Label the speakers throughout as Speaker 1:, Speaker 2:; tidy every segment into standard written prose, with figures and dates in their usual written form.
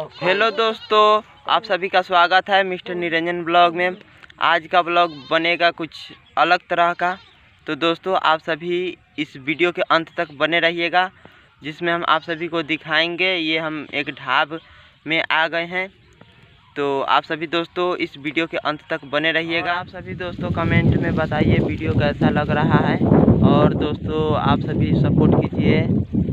Speaker 1: Hello दोस्तों, आप सभी का स्वागत है मिस्टर निरंजन ब्लॉग में। आज का ब्लॉग बनेगा कुछ अलग तरह का। तो दोस्तों, आप सभी इस वीडियो के अंत तक बने रहिएगा, जिसमें हम आप सभी को दिखाएंगे। ये हम एक ढाब में आ गए हैं, तो आप सभी दोस्तों इस वीडियो के अंत तक बने रहिएगा। आप सभी दोस्तों कमेंट में बताइए वीडियो कैसा लग रहा है, और दोस्तों आप सभी सपोर्ट कीजिए।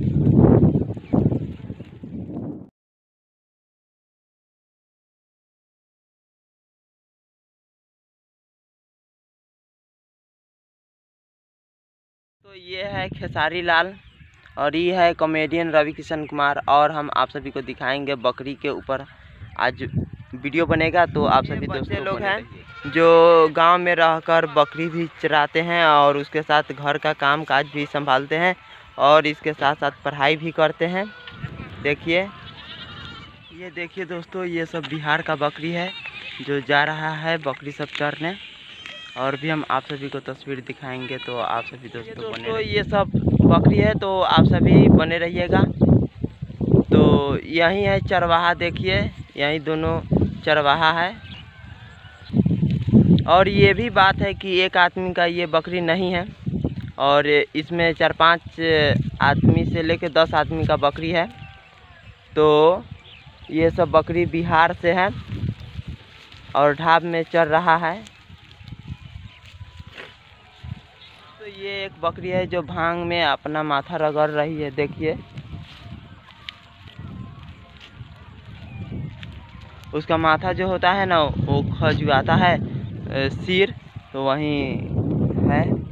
Speaker 1: तो ये है खेसारी लाल और ये है कॉमेडियन रवि किशन कुमार, और हम आप सभी को दिखाएंगे बकरी के ऊपर आज वीडियो बनेगा। तो आप सभी दोस्तों लोग हैं जो गांव में रहकर बकरी भी चराते हैं और उसके साथ घर का काम काज भी संभालते हैं, और इसके साथ साथ पढ़ाई भी करते हैं। देखिए, ये देखिए दोस्तों, ये सब बिहार का बकरी है जो जा रहा है बकरी सब चरने, और भी हम आप सभी को तस्वीर दिखाएंगे। तो आप सभी दोस्तों बने, ये सब बकरी है, तो आप सभी बने रहिएगा। तो यही है चरवाहा, देखिए यही दोनों चरवाहा है। और ये भी बात है कि एक आदमी का ये बकरी नहीं है, और इसमें 4-5 आदमी से लेकर 10 आदमी का बकरी है। तो ये सब बकरी बिहार से है और ढाब में चर रहा है। तो ये एक बकरी है जो भांग में अपना माथा रगड़ रही है, देखिए। उसका माथा जो होता है ना, वो खजुआता है सिर, तो वहीं है।